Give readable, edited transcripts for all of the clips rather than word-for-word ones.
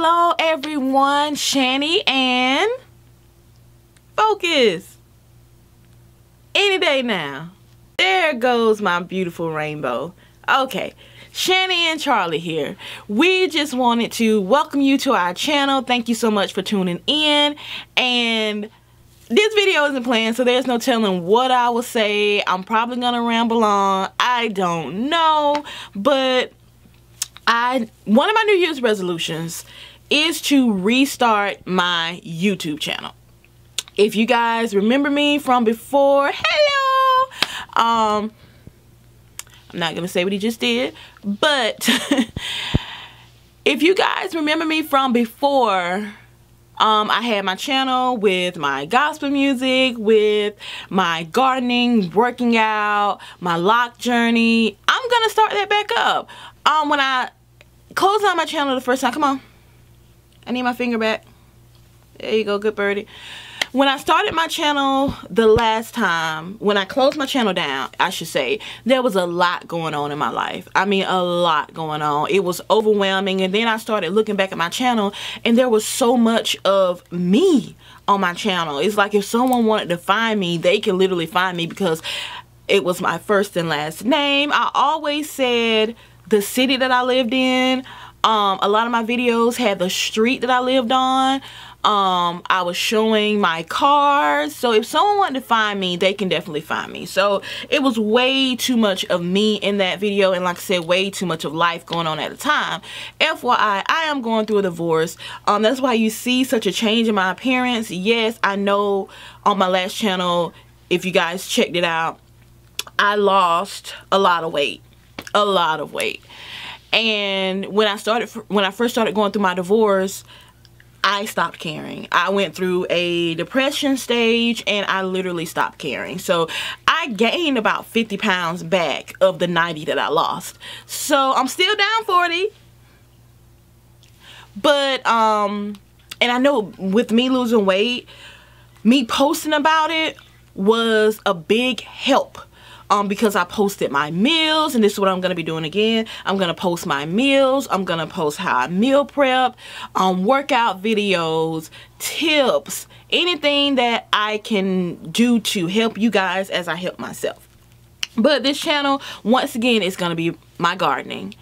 Hello everyone, Shani and focus. Any day now. There goes my beautiful rainbow. Okay, Shani and Charlie here. We just wanted to welcome you to our channel. Thank you so much for tuning in. And this video isn't planned, so there's no telling what I will say. I'm probably gonna ramble on. I don't know, but one of my New Year's resolutions is to restart my YouTube channel. If you guys remember me from before, hello. I'm not gonna say what he just did, but if you guys remember me from before, I had my channel with my gospel music, with my gardening, working out, my lock journey. I'm gonna start that back up. When I closed out my channel the first time, come on, I need my finger back. There you go, good birdie. When I started my channel the last time, when I closed my channel down, I should say, there was a lot going on in my life. I mean, a lot going on. It was overwhelming. And then I started looking back at my channel and there was so much of me on my channel. It's like if someone wanted to find me, they can literally find me because it was my first and last name. I always said the city that I lived in. A lot of my videos had the street that I lived on. I was showing my cars, so if someone wanted to find me, they can definitely find me. So it was way too much of me in that video, and like I said, way too much of life going on at the time. FYI, I am going through a divorce. That's why you see such a change in my appearance. Yes, I know on my last channel, if you guys checked it out, I lost a lot of weight. A lot of weight. And when I first started going through my divorce, I stopped caring. I went through a depression stage and I literally stopped caring. So I gained about 50 pounds back of the 90 that I lost. So I'm still down 40. But and I know with me losing weight, me posting about it was a big help. Because I posted my meals, and this is what I'm going to be doing again. I'm going to post my meals. I'm going to post how I meal prep, workout videos, tips, anything that I can do to help you guys as I help myself. But this channel, once again, is going to be my gardening.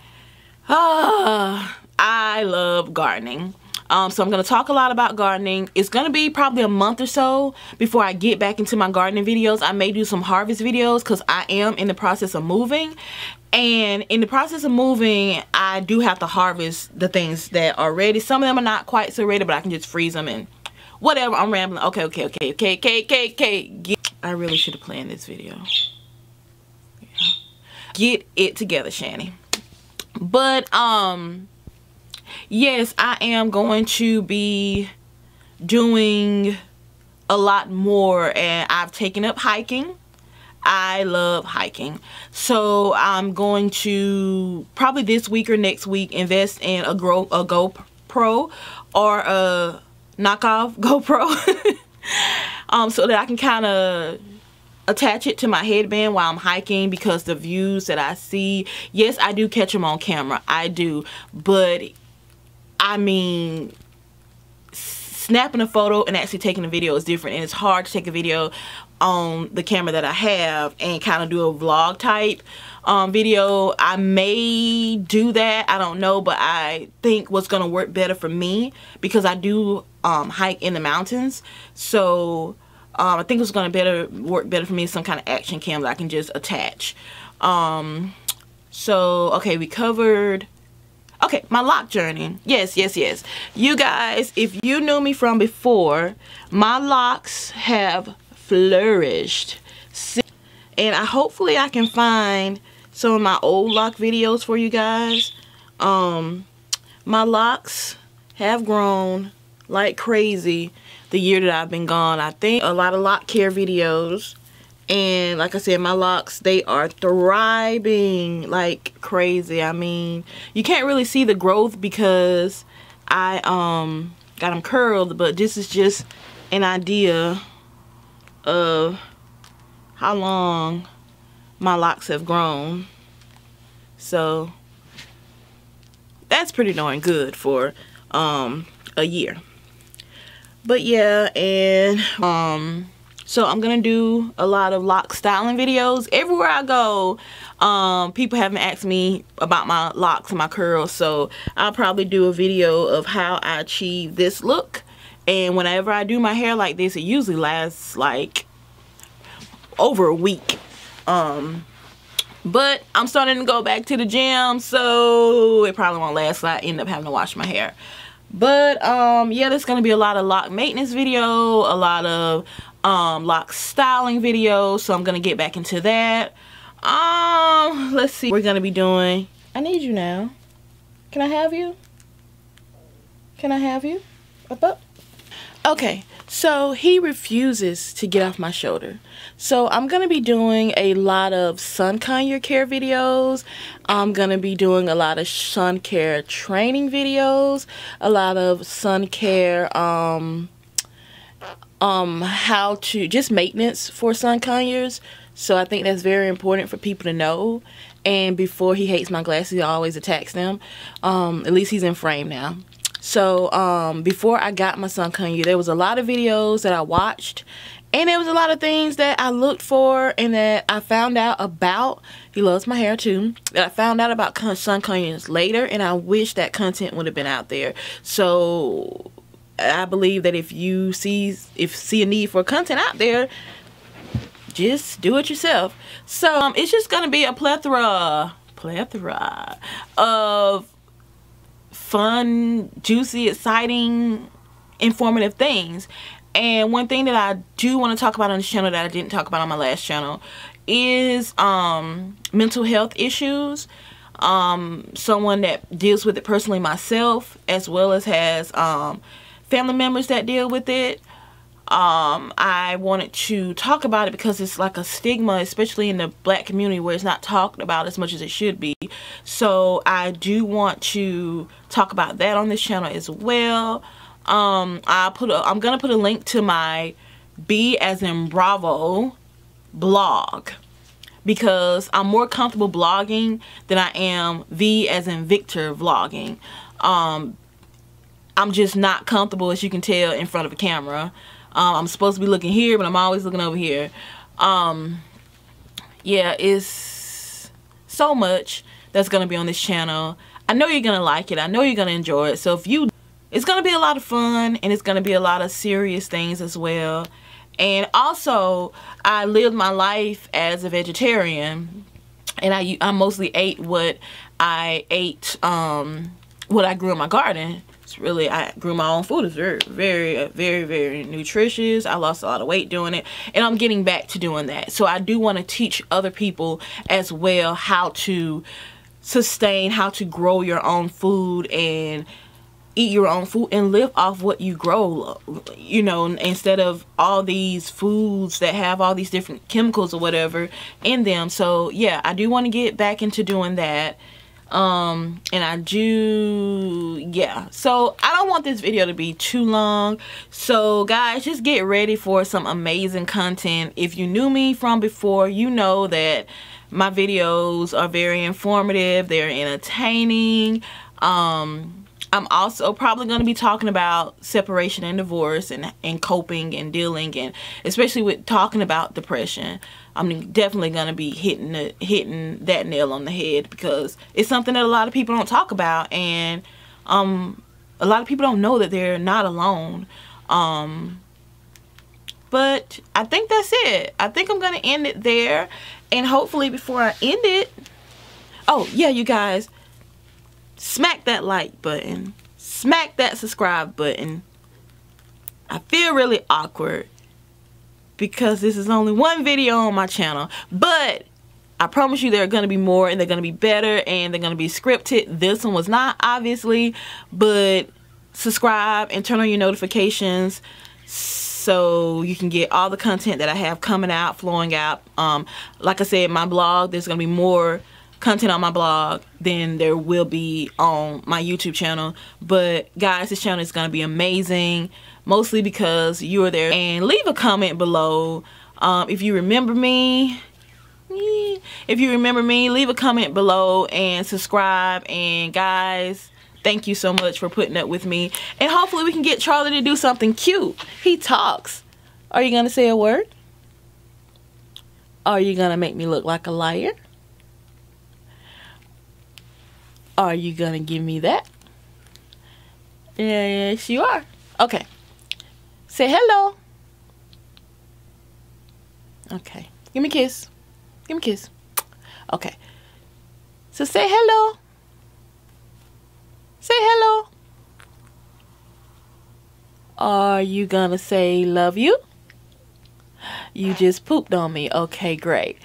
I love gardening. So I'm going to talk a lot about gardening. It's going to be probably a month or so before I get back into my gardening videos. I may do some harvest videos because I am in the process of moving. And in the process of moving, I do have to harvest the things that are ready. Some of them are not quite so ready, but I can just freeze them and whatever. I'm rambling. Okay. I really should have planned this video. Yeah. Get it together, Shani. But, yes, I am going to be doing a lot more, and I've taken up hiking. I love hiking. So I'm going to probably this week or next week invest in a GoPro or a knockoff GoPro so that I can kind of attach it to my headband while I'm hiking, because the views that I see, yes, I do catch them on camera. I do, but I mean, snapping a photo and actually taking a video is different, and it's hard to take a video on the camera that I have and kind of do a vlog type video. I may do that, I don't know, but I think what's going to work better for me, because I do hike in the mountains, so I think it's going to work better for me, some kind of action cam that I can just attach. So okay, we covered. Okay, my lock journey. Yes. You guys, if you knew me from before, my locks have flourished. And hopefully I can find some of my old lock videos for you guys. My locks have grown like crazy the year that I've been gone. I think a lot of lock care videos. And like I said, my locks, they are thriving like crazy. I mean, you can't really see the growth because I got them curled, but this is just an idea of how long my locks have grown. So that's pretty darn good for a year. But yeah, and so I'm gonna do a lot of lock styling videos everywhere I go. People have been asking me about my locks and my curls, so I'll probably do a video of how I achieve this look. And whenever I do my hair like this, it usually lasts like over a week. But I'm starting to go back to the gym, so it probably won't last, so I end up having to wash my hair. But yeah, there's gonna be a lot of lock maintenance video, a lot of lock styling videos, so I'm gonna get back into that. Let's see, we're gonna be doing, I need you now. Can I have you? Can I have you? Up. Okay, so he refuses to get off my shoulder. So I'm going to be doing a lot of sun care videos. I'm going to be doing a lot of sun care training videos. A lot of sun care, how to, just maintenance for sun conyers. So I think that's very important for people to know. And before he hates my glasses, he always attacks them. At least he's in frame now. So before I got my sun conure, there was a lot of videos that I watched, and there was a lot of things that I looked for and that I found out about. He loves my hair too. That I found out about sun conyers later, and I wish that content would have been out there. So I believe that if you see a need for content out there, just do it yourself. So it's just gonna be a plethora of fun, juicy, exciting, informative things. And one thing that I do want to talk about on this channel that I didn't talk about on my last channel is mental health issues. Someone that deals with it personally myself, as well as has family members that deal with it. I wanted to talk about it because it's like a stigma, especially in the black community, where it's not talked about as much as it should be. So I do want to talk about that on this channel as well. I'm gonna put a link to my B as in Bravo blog, because I'm more comfortable blogging than I am V as in Victor vlogging. I'm just not comfortable, as you can tell, in front of a camera. I'm supposed to be looking here, but I'm always looking over here. Yeah, it's so much that's going to be on this channel. I know you're going to like it. I know you're going to enjoy it. So if you, it's going to be a lot of fun, and it's going to be a lot of serious things as well. And also, I lived my life as a vegetarian, and I mostly ate what I ate, what I grew in my garden. Really, I grew my own food. It's very nutritious. I lost a lot of weight doing it, and I'm getting back to doing that. So I do want to teach other people as well how to sustain, how to grow your own food and eat your own food and live off what you grow, you know, instead of all these foods that have all these different chemicals or whatever in them. So yeah, I do want to get back into doing that. And I do, yeah, so I don't want this video to be too long. So guys, just get ready for some amazing content. If you knew me from before, you know that my videos are very informative, they're entertaining. I'm also probably going to be talking about separation and divorce and coping and dealing, and especially with talking about depression. I'm definitely going to be hitting that nail on the head, because it's something that a lot of people don't talk about, and a lot of people don't know that they're not alone. But I think that's it. I think I'm going to end it there, and hopefully before I end it, oh yeah, you guys, smack that like button, smack that subscribe button. I feel really awkward because this is only one video on my channel, but I promise you there are going to be more, and they're going to be better, and they're going to be scripted. This one was not, obviously, but subscribe and turn on your notifications so you can get all the content that I have coming out, flowing out. Like I said, my blog, there's going to be more content on my blog than there will be on my YouTube channel. But guys, this channel is going to be amazing, mostly because you are there. And leave a comment below if you remember me. If you remember me, leave a comment below and subscribe. And guys, Thank you so much for putting up with me. And hopefully we can get Charlie to do something cute. He talks. Are you going to say a word? Are you going to make me look like a liar? Are you going to give me that? Yes, you are. Okay. Say hello. Okay. Give me a kiss. Give me a kiss. Okay. So say hello. Say hello. Are you gonna say love you? You just pooped on me. Okay, great.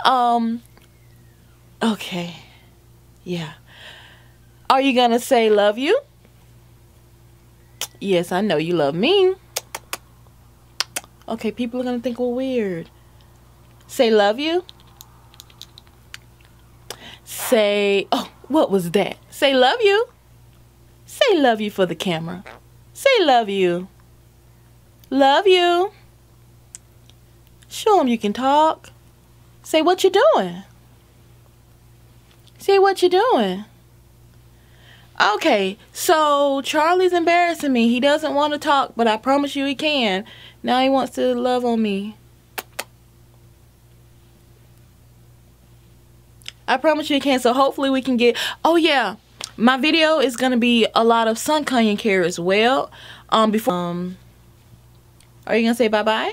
Okay. Yeah. Are you gonna say love you? Yes, I know you love me. Okay, people are gonna think we're weird. Say love you. Say, oh, what was that? Say love you. Say love you for the camera. Say love you. Love you. Show them you can talk. Say what you doing. Say what you doing. Okay, so Charlie's embarrassing me. He doesn't want to talk, but I promise you he can. Now he wants to love on me. I promise you he can. So hopefully we can get... Oh yeah, my video is going to be a lot of sun canyon care as well. Are you going to say bye-bye?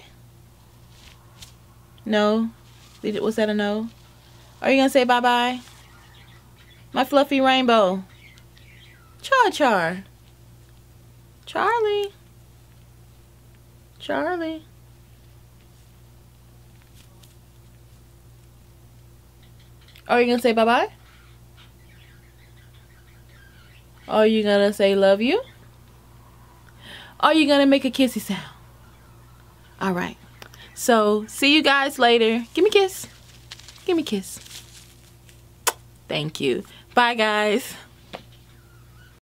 No? Was that a no? Are you going to say bye-bye? My fluffy rainbow. Char. Charlie. Charlie. Are you going to say bye-bye? Are you going to say love you? Are you going to make a kissy sound? Alright. So, see you guys later. Give me a kiss. Give me a kiss. Thank you. Bye, guys.